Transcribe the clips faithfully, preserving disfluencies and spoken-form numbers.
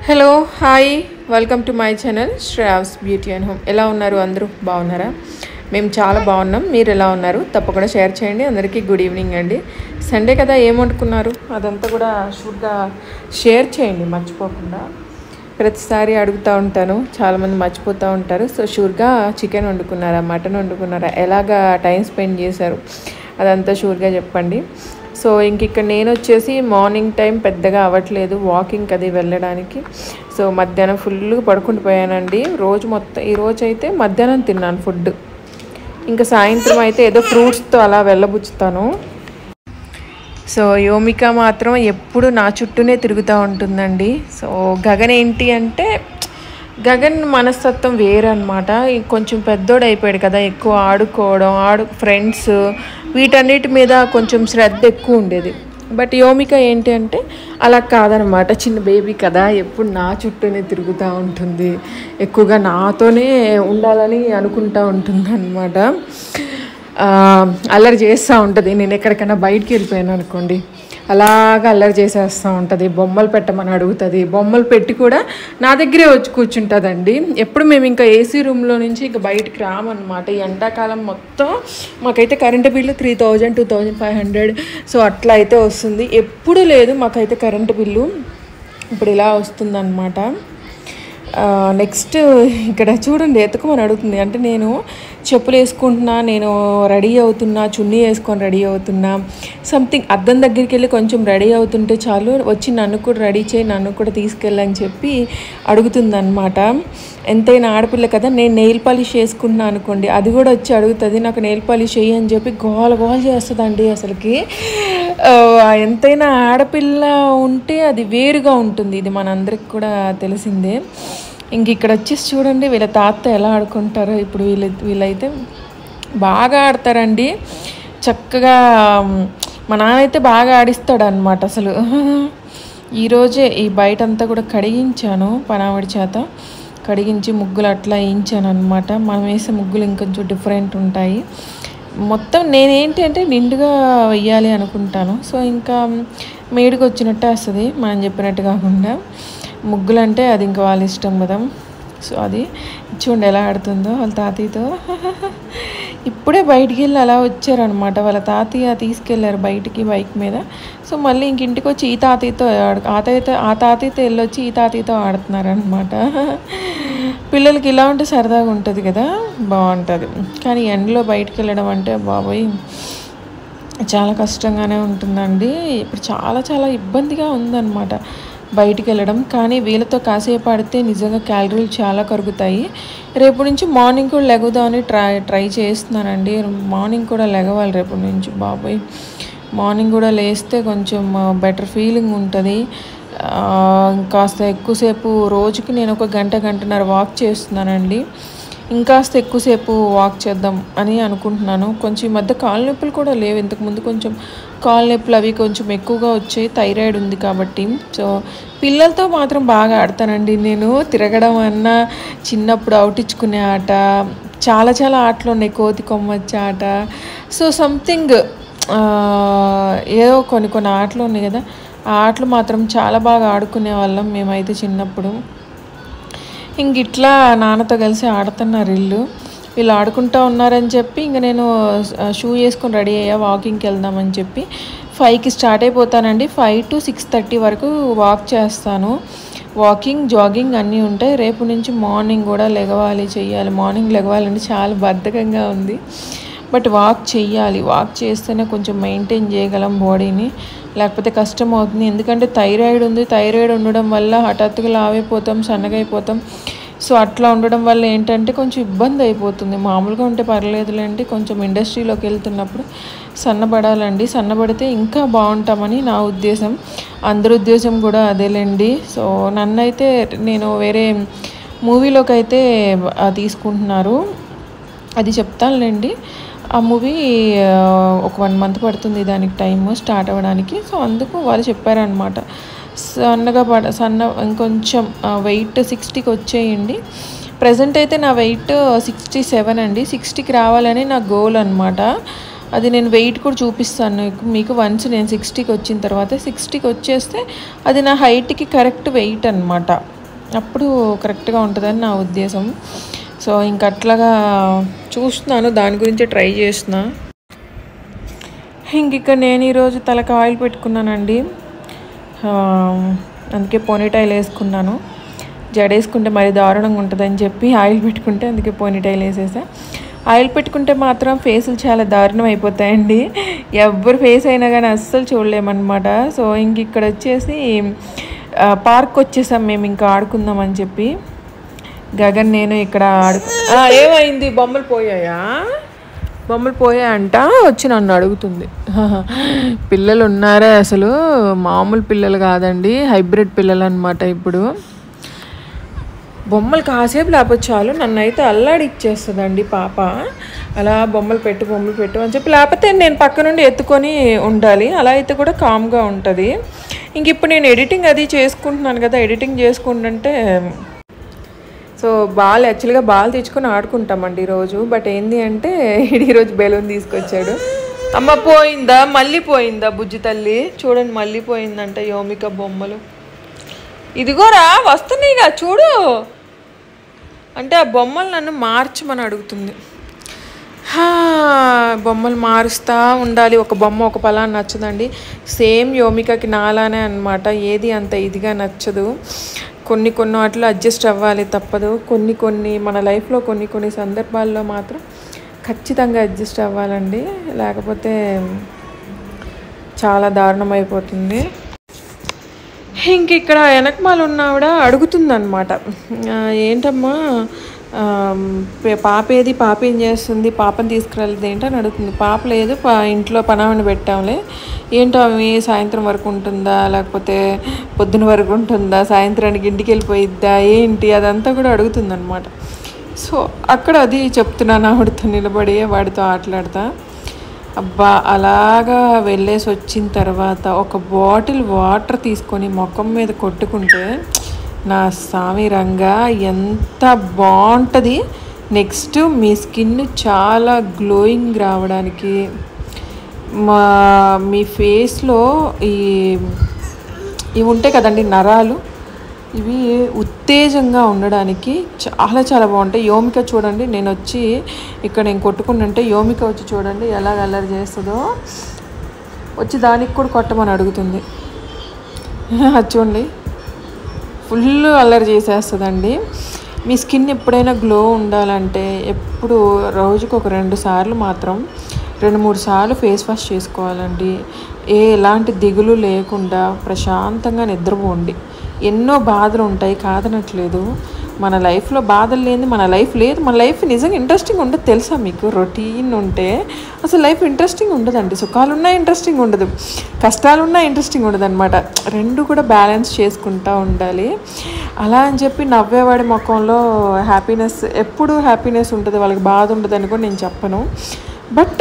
Hello hi welcome to my channel Sravs beauty and home. ఎలా ఉన్నారు? అందరూ బాగున్నారా? మేము చాలా బాగున్నాం. మీరు ఎలా ఉన్నారు? తప్పకుండా షేర్ చేయండి. అందరికీ గుడ్ ఈవినింగ్ అండి. సండే కదా, ఏం వండుకున్నారు అదంతా కూడా షూర్గా షేర్ చేయండి మర్చిపోకుండా. ప్రతిసారి అడుగుతూ ఉంటాను, చాలామంది మర్చిపోతూ ఉంటారు. సో షూర్గా చికెన్ వండుకున్నారా, మటన్ వండుకున్నారా, ఎలాగా టైం స్పెండ్ చేశారు అదంతా షూర్గా చెప్పండి. సో ఇంక ఇక్కడ నేను వచ్చేసి మార్నింగ్ టైం పెద్దగా అవ్వట్లేదు వాకింగ్కి అది వెళ్ళడానికి. సో మధ్యాహ్నం ఫుల్గా పడుకుంటూ పోయానండి. రోజు మొత్తం ఈరోజు అయితే మధ్యాహ్నం తిన్నాను ఫుడ్. ఇంకా సాయంత్రం అయితే ఏదో ఫ్రూట్స్తో అలా వెళ్ళబుచ్చుతాను. సో యోమిక మాత్రం ఎప్పుడు నా చుట్టూనే తిరుగుతూ ఉంటుందండి. సో గగన్ ఏంటి అంటే, గగన్ మనస్తత్వం వేరనమాట. కొంచెం పెద్దోడు అయిపోయాడు కదా, ఎక్కువ ఆడుకోవడం, ఆడు ఫ్రెండ్స్ వీటన్నిటి మీద కొంచెం శ్రద్ధ ఎక్కువ ఉండేది. బట్ యోమిక ఏంటి అంటే అలా కాదనమాట. చిన్న బేబీ కదా, ఎప్పుడు నా చుట్టూనే తిరుగుతూ ఉంటుంది, ఎక్కువగా నాతోనే ఉండాలని అనుకుంటూ ఉంటుంది అనమాట. అల్లరి చేస్తూ ఉంటుంది. నేను ఎక్కడికైనా బయటికి వెళ్ళిపోయాను అనుకోండి, అలాగా అల్లరి చేసేస్తూ ఉంటుంది. బొమ్మలు పెట్టమని అడుగుతుంది. బొమ్మలు పెట్టి కూడా నా దగ్గరే వచ్చి కూర్చుంటుందండి. ఎప్పుడు మేము ఇంకా ఏసీ రూమ్లో నుంచి ఇంకా బయటికి రామన్నమాట. ఈ ఎండాకాలం మొత్తం మాకైతే current bill three thousand two thousand five hundred so అట్లా అయితే వస్తుంది. ఎప్పుడు లేదు మాకైతే కరెంటు బిల్లు, ఇప్పుడు ఇలా వస్తుందన్నమాట. నెక్స్ట్ ఇక్కడ చూడండి, ఎత్తుకోమని అడుగుతుంది. అంటే నేను చెప్పులు వేసుకుంటున్నా, నేను రెడీ అవుతున్నా, చున్నీ వేసుకొని రెడీ అవుతున్నా, సంథింగ్ అద్దం దగ్గరికి వెళ్ళి కొంచెం రెడీ అవుతుంటే చాలు వచ్చి నన్ను కూడా రెడీ చేయి, నన్ను కూడా తీసుకెళ్ళని చెప్పి అడుగుతుందన్నమాట. ఎంతైనా ఆడపిల్ల కదా. నేను నెయిల్ పాలిష్ వేసుకుంటున్నా అనుకోండి, అది కూడా వచ్చి అడుగుతుంది, నాకు నెయిల్ పాలిష్ వేయి అని చెప్పి గోల గోల చేస్తుందండి. అసలుకి ఎంతైనా ఆడపిల్ల ఉంటే అది వేరుగా ఉంటుంది, ఇది మనందరికి కూడా తెలిసిందే. ఇంక ఇక్కడ వచ్చేసి చూడండి వీళ్ళ తాత ఎలా ఆడుకుంటారో. ఇప్పుడు వీళ్ళ వీళ్ళైతే బాగా ఆడతారండి చక్కగా. మా నాన్న అయితే బాగా ఆడిస్తాడు అనమాట. అసలు ఈరోజే ఈ బయట అంతా కూడా కడిగించాను, పనావిడి చేత కడిగించి ముగ్గులు అట్లా వేయించాను అనమాట. మనం వేసే ముగ్గులు ఇంకొంచెం డిఫరెంట్ ఉంటాయి. మొత్తం నేనేంటి అంటే నిండుగా వెయ్యాలి అనుకుంటాను. సో ఇంకా మేడికి వచ్చినట్టే వస్తుంది, మనం చెప్పినట్టు కాకుండా. ముగ్గులు అంటే అది ఇంకా వాళ్ళ ఇష్టం కదా. సో అది చూడండి ఎలా ఆడుతుందో వాళ్ళ తాతయ్యతో. ఇప్పుడే బయటికి వెళ్ళి అలా వచ్చారనమాట. వాళ్ళ తాతయ్య తీసుకెళ్లారు బయటికి బైక్ మీద. సో మళ్ళీ ఇంక ఇంటికి వచ్చి ఈ తాతయ్యతో ఆడు ఆ తాతయ్యతో ఆ తాతయ్యతో వెళ్ళొచ్చి ఈ తాతయ్యతో ఆడుతున్నారు అనమాట. పిల్లలకి ఇలా ఉంటే సరదాగా ఉంటుంది కదా, బాగుంటుంది. కానీ ఎండలో బయటికి వెళ్ళడం అంటే బాబోయ్ చాలా కష్టంగానే ఉంటుందండి. ఇప్పుడు చాలా చాలా ఇబ్బందిగా ఉందన్నమాట బయటికి వెళ్ళడం. కానీ వీళ్ళతో కాసేపు ఆడితే నిజంగా క్యాలరీలు చాలా కరుగుతాయి. రేపు నుంచి మార్నింగ్ కూడా లెగుదామని ట్రై ట్రై చేస్తున్నానండి. మార్నింగ్ కూడా లెగవాలి రేపు నుంచి. బాబోయ్ మార్నింగ్ కూడా లేస్తే కొంచెం బెటర్ ఫీలింగ్ ఉంటుంది. కాస్త ఎక్కువసేపు రోజుకి నేను ఒక గంట గంటన్నర వాక్ చేస్తున్నానండి. ఇంకాస్త ఎక్కువసేపు వాక్ చేద్దాం అని అనుకుంటున్నాను. కొంచెం ఈ మధ్య కాళ్ళ నొప్పులు కూడా లేవు. ఇంతకుముందు కొంచెం కాళ్ళ నొప్పులు అవి కొంచెం ఎక్కువగా వచ్చాయి, థైరాయిడ్ ఉంది కాబట్టి. సో పిల్లలతో మాత్రం బాగా ఆడతానండి నేను. తిరగడం అన్నా, చిన్నప్పుడు అవుటించుకునే ఆట, చాలా చాలా ఆటలు ఉన్నాయి. కోతి కొమ్మచ్చే ఆట, సో సంథింగ్ ఏదో కొన్ని కొన్ని ఆటలు ఉన్నాయి కదా, ఆ ఆటలు మాత్రం చాలా బాగా ఆడుకునే వాళ్ళం మేమైతే చిన్నప్పుడు. ఇంక ఇట్లా నాన్నతో కలిసి ఆడుతున్నారు ఇల్లు. వీళ్ళు ఆడుకుంటూ ఉన్నారని చెప్పి ఇంక నేను షూ వేసుకొని రెడీ అయ్యా, వాకింగ్కి వెళ్దామని చెప్పి. ఫైవ్కి స్టార్ట్ అయిపోతానండి. ఫైవ్ టు సిక్స్ థర్టీ వరకు వాక్ చేస్తాను. వాకింగ్ జాగింగ్ అన్నీ ఉంటాయి. రేపు నుంచి మార్నింగ్ కూడా లెగవాలి, చెయ్యాలి. మార్నింగ్ లెగవాలంటే చాలా బద్ధకంగా ఉంది, బట్ వాక్ చెయ్యాలి. వాక్ చేస్తేనే కొంచెం మెయింటైన్ చేయగలం బాడీని, లేకపోతే కష్టం అవుతుంది. ఎందుకంటే థైరాయిడ్ ఉంది. థైరాయిడ్ ఉండడం వల్ల హఠాత్తుగా లావైపోతాం, సన్నగైపోతాం. సో అట్లా ఉండడం వల్ల ఏంటంటే కొంచెం ఇబ్బంది అయిపోతుంది. మామూలుగా ఉంటే పర్లేదులేండి, కొంచెం ఇండస్ట్రీలోకి వెళ్తున్నప్పుడు సన్నబడాలండి. సన్నబడితే ఇంకా బాగుంటామని నా ఉద్దేశం, అందరి ఉద్దేశం కూడా అదేలేండి. సో నన్నైతే నేను వేరే మూవీలోకి అయితే తీసుకుంటున్నారు, అది చెప్తానులేండి. ఆ మూవీ ఒక వన్ మంత్ పడుతుంది దానికి టైం స్టార్ట్ అవ్వడానికి. సో అందుకు వాళ్ళు చెప్పారనమాట, సన్నగా పడ సన్న ఇంకొంచెం వెయిట్ సిక్స్టీకి వచ్చేయండి. ప్రజెంట్ అయితే నా వెయిట్ సిక్స్టీ సెవెన్ అండి. సిక్స్టీకి రావాలని నా గోల్ అనమాట. అది నేను వెయిట్ కూడా చూపిస్తాను మీకు. వన్స్ నేను సిక్స్టీకి వచ్చిన తర్వాత సిక్స్టీకి వచ్చేస్తే అది నా హైట్కి కరెక్ట్ వెయిట్ అనమాట. అప్పుడు కరెక్ట్గా ఉంటుందని నా ఉద్దేశం. సో ఇంక అట్లాగా చూస్తున్నాను, దాని గురించి ట్రై చేస్తున్నా. ఇంక ఇక్కడ నేను ఈరోజు తలకు ఆయిల్ పెట్టుకున్నానండి. అందుకే పోనీటైల్ వేసుకున్నాను. జడేసుకుంటే మరి దారుణంగా ఉంటుందని చెప్పి ఆయిల్ పెట్టుకుంటే అందుకే పోనీటైల్ వేసేసా. ఆయిల్ పెట్టుకుంటే మాత్రం ఫేసులు చాలా దారుణం అయిపోతాయండి. ఎవరు ఫేస్ అయినా కానీ అస్సలు చూడలేమన్నమాట. సో ఇంక ఇక్కడ వచ్చేసి పార్క్ వచ్చేసాం మేము ఇంకా ఆడుకుందామని చెప్పి. గగన్ నేను ఇక్కడ ఆడుకు ఏమైంది, బొమ్మలు పోయాయా? బొమ్మలు పోయాయంట వచ్చి నన్ను అడుగుతుంది. పిల్లలు ఉన్నారే, అసలు మామూలు పిల్లలు కాదండి, హైబ్రిడ్ పిల్లలు అనమాట. ఇప్పుడు బొమ్మలు కాసేపు లేకపోతే చాలు నన్ను అయితే అల్లాడిచ్చేస్తుందండి పాప. అలా బొమ్మలు పెట్టు బొమ్మలు పెట్టు అని చెప్పి, లేకపోతే నేను పక్క నుండి ఎత్తుకొని ఉండాలి. అలా అయితే కూడా కామ్గా ఉంటుంది. ఇంక ఇప్పుడు నేను ఎడిటింగ్ అది చేసుకుంటున్నాను కదా, ఎడిటింగ్ చేసుకుంటుంటే సో బాల్ యాక్చువల్గా బాల్ తెచ్చుకొని ఆడుకుంటామండి ఈరోజు. బట్ ఏంది అంటే ఈరోజు బెలూన్ తీసుకొచ్చాడు. అమ్మ పోయిందా, మళ్ళీ పోయిందా బుజ్జి తల్లి? చూడండి మళ్ళీ పోయిందంట యోమిక బొమ్మలు. ఇదిగోరా వస్తున్నాయిగా చూడు అంటే ఆ బొమ్మలు నన్ను మార్చమని అడుగుతుంది. బొమ్మలు మారుస్తూ ఉండాలి. ఒక బొమ్మ ఒక పలానా నచ్చదండి. సేమ్ యోమికకి నాలానే అనమాట. ఏది అంత ఇదిగా నచ్చదు. కొన్ని కొన్ని వాటిలో అడ్జస్ట్ అవ్వాలి తప్పదు. కొన్ని కొన్ని మన లైఫ్లో కొన్ని కొన్ని సందర్భాల్లో మాత్రం ఖచ్చితంగా అడ్జస్ట్ అవ్వాలండి, లేకపోతే చాలా దారుణం అయిపోతుంది. ఇంక ఇక్కడ వెనకమాల ఉన్నవిడ అడుగుతుందన్నమాట, ఏంటమ్మా పాప ఏది, పాప ఏం చేస్తుంది, పాపని తీసుకురాలేదు ఏంటని అడుగుతుంది. పాప లేదు, పా ఇంట్లో పనామని పెట్టాంలే. ఏంటో అవి సాయంత్రం వరకు ఉంటుందా, లేకపోతే పొద్దున వరకు ఉంటుందా, సాయంత్రానికి ఇంటికి వెళ్ళిపోయిద్దా ఏంటి, అదంతా కూడా అడుగుతుందన్నమాట. సో అక్కడ అది చెప్తున్నాను ఆవిడతో నిలబడి వాడితో ఆటలాడతా. అబ్బా అలాగా వెళ్ళేసి వచ్చిన తర్వాత ఒక బాటిల్ వాటర్ తీసుకొని ముఖం మీద కొట్టుకుంటే నా స్వామి రంగా ఎంత బాగుంటుంది. నెక్స్ట్ మీ స్కిన్ చాలా గ్లోయింగ్ రావడానికి, మా మీ ఫేస్లో ఈ ఇవి ఉంటాయి కదండి నరాలు, ఇవి ఉత్తేజంగా ఉండడానికి చాలా చాలా బాగుంటాయి. యోమిక చూడండి, నేను వచ్చి ఇక్కడ నేను కొట్టుకుంటుంటే యోమిక వచ్చి చూడండి ఎలా అల్లరి చేస్తుందో. వచ్చి దానికి కూడా కొట్టమని అడుగుతుంది. అది చూడండి ఫుల్ అల్లరి చేసేస్తుందండి. మీ స్కిన్ ఎప్పుడైనా గ్లో ఉండాలంటే ఎప్పుడు రోజుకు ఒక రెండు సార్లు మాత్రం రెండు మూడు సార్లు ఫేస్ వాష్ చేసుకోవాలండి. ఏ ఎలాంటి దిగులు లేకుండా ప్రశాంతంగా నిద్రపోండి. ఎన్నో బాధలు ఉంటాయి కాదనట్లేదు, మన లైఫ్లో బాధలు లేని మన లైఫ్ లేదు. మన లైఫ్ నిజంగా ఇంట్రెస్టింగ్ ఉండదు తెలుసా మీకు? రొటీన్ ఉంటే అసలు లైఫ్ ఇంట్రెస్టింగ్ ఉండదండి. సుఖాలున్నా ఇంట్రెస్టింగ్ ఉండదు, కష్టాలున్నా ఇంట్రెస్టింగ్ ఉండదు అనమాట. రెండు కూడా బ్యాలెన్స్ చేసుకుంటూ ఉండాలి. అలా అని చెప్పి నవ్వేవాడి ముఖంలో హ్యాపీనెస్, ఎప్పుడు హ్యాపీనెస్ ఉంటుంది, వాళ్ళకి బాధ ఉండదు అని కూడా నేను చెప్పను. బట్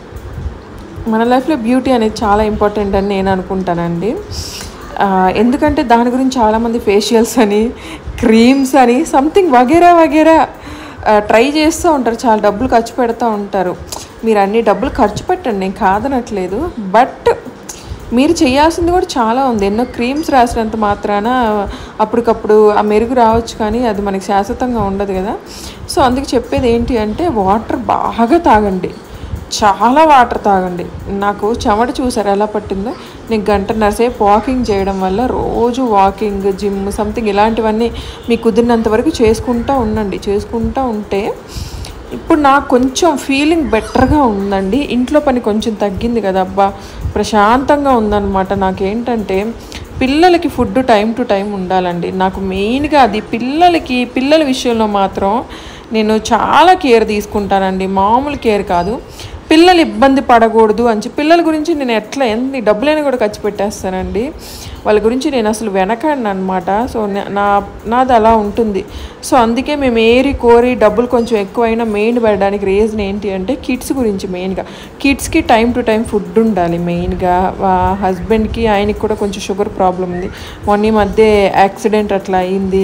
మన లైఫ్లో బ్యూటీ అనేది చాలా ఇంపార్టెంట్ అని నేను అనుకుంటానండి. ఎందుకంటే దాని గురించి చాలామంది ఫేషియల్స్ అని, క్రీమ్స్ అని, సంథింగ్ వగేరా వగేరా ట్రై చేస్తూ ఉంటారు, చాలా డబ్బులు ఖర్చు పెడతా ఉంటారు. మీరు అన్ని డబ్బులు ఖర్చు పెట్టండి, నేను కాదనట్లేదు. బట్ మీరు చేయాల్సింది కూడా చాలా ఉంది. ఎన్నో క్రీమ్స్ రాసినంత మాత్రాన అప్పటికప్పుడు ఆ మెరుగు రావచ్చు, కానీ అది మనకి శాశ్వతంగా ఉండదు కదా. సో అందుకు చెప్పేది ఏంటి అంటే వాటర్ బాగా తాగండి, చాలా వాటర్ తాగండి. నాకు చెమట చూసారు ఎలా పట్టిందో. నేను గంటన్నర సేపు వాకింగ్ చేయడం వల్ల, రోజు వాకింగ్, జిమ్, సంథింగ్ ఇలాంటివన్నీ మీకు కుదిరినంత వరకు చేసుకుంటూ ఉండండి. చేసుకుంటూ ఉంటే ఇప్పుడు నాకు కొంచెం ఫీలింగ్ బెటర్గా ఉందండి. ఇంట్లో పని కొంచెం తగ్గింది కదా, అబ్బా ప్రశాంతంగా ఉందన్నమాట. నాకేంటంటే పిల్లలకి ఫుడ్ టైం టు టైం ఉండాలండి. నాకు మెయిన్గా అది పిల్లలకి పిల్లల విషయంలో మాత్రం నేను చాలా కేర్ తీసుకుంటానండి, మామూలు కేర్ కాదు. పిల్లలు ఇబ్బంది పడకూడదు అని చెప్పి పిల్లల గురించి నేను ఎట్లా ఎన్ని డబ్బులైనా కూడా ఖర్చు పెట్టేస్తానండి. వాళ్ళ గురించి నేను అసలు వెనకాడిని అనమాట. సో నా నాది అలా ఉంటుంది. సో అందుకే మేము ఏరి కోరి డబ్బులు కొంచెం ఎక్కువైనా మెయిన్ పెట్టడానికి రీజన్ ఏంటి అంటే కిడ్స్ గురించి. మెయిన్గా కిడ్స్కి టైం టు టైం ఫుడ్ ఉండాలి. మెయిన్గా హస్బెండ్కి ఆయనకి కూడా కొంచెం షుగర్ ప్రాబ్లం ఉంది, మొన్న ఈ మధ్య యాక్సిడెంట్ అట్లా అయింది.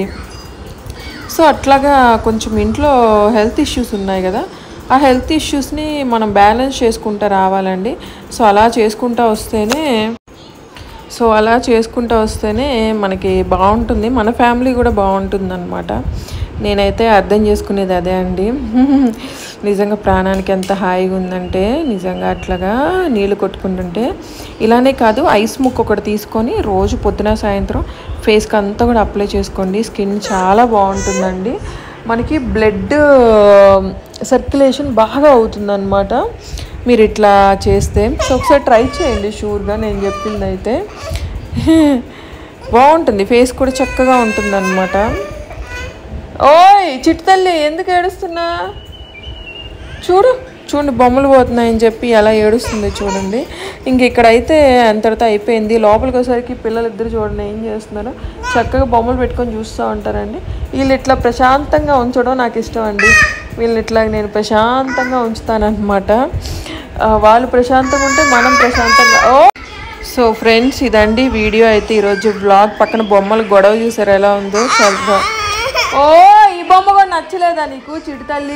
సో అట్లాగా కొంచెం ఇంట్లో హెల్త్ ఇష్యూస్ ఉన్నాయి కదా, ఆ హెల్త్ ఇష్యూస్ని మనం బ్యాలెన్స్ చేసుకుంటూ రావాలండి. సో అలా చేసుకుంటూ వస్తేనే సో అలా చేసుకుంటూ వస్తేనే మనకి బాగుంటుంది, మన ఫ్యామిలీ కూడా బాగుంటుంది అనమాట. నేనైతే అర్థం చేసుకునేది అదే అండి. నిజంగా ప్రాణానికి ఎంత హాయిగా ఉందంటే నిజంగా అట్లాగా నీళ్ళు కొట్టుకుంటుంటే. ఇలానే కాదు, ఐస్ ముక్క ఒకటి తీసుకొని రోజు పొద్దున సాయంత్రం ఫేస్కి అంతా కూడా అప్లై చేసుకోండి. స్కిన్ చాలా బాగుంటుందండి, మనకి బ్లడ్ సర్క్యులేషన్ బాగా అవుతుందన్నమాట మీరు ఇట్లా చేస్తే. సో ఒకసారి ట్రై చేయండి షూర్గా, నేను చెప్పింది అయితే బాగుంటుంది, ఫేస్ కూడా చక్కగా ఉంటుంది అనమాట. ఓయ్ చిట్టు తల్లి ఎందుకు ఏడుస్తున్నా చూడు, చూడండి బొమ్మలు పోతున్నాయని చెప్పి ఎలా ఏడుస్తుంది చూడండి. ఇంక ఇక్కడైతే అంతటితో అయిపోయింది. లోపలికి వచ్చేసరికి పిల్లలు ఇద్దరు చూడండి ఏం చేస్తున్నారు, చక్కగా బొమ్మలు పెట్టుకొని చూస్తూ ఉంటారండి. వీళ్ళు ఇట్లా ప్రశాంతంగా ఉంచడం నాకు ఇష్టం అండి. వీళ్ళని ఇట్లా నేను ప్రశాంతంగా ఉంచుతానన్నమాట. వాళ్ళు ప్రశాంతంగా ఉంటే మనం ప్రశాంతంగా. ఓ సో ఫ్రెండ్స్ ఇదండి వీడియో అయితే ఈరోజు బ్లాగ్. పక్కన బొమ్మలు గొడవ చూసారు ఎలా ఉందో చాలా. ఓ ఈ బొమ్మ కూడా నచ్చలేదా నీకు చిట్టు తల్లి?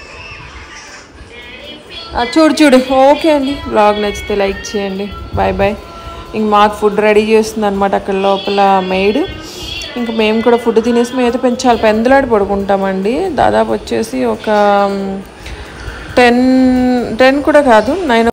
చూడు చూడు. ఓకే అండి, బ్లాగ్ నచ్చితే లైక్ చేయండి. Bye bye. ఇంక మాకు ఫుడ్ రెడీ చేస్తుంది అనమాట అక్కడ లోపల మెయిడ్. ఇంక మేము కూడా ఫుడ్ తినేసి మేము అయితే పెంచాలి పెందలాడి పడుకుంటామండి. దాదాపు వచ్చేసి ఒక టెన్ టెన్ కూడా కాదు నైన్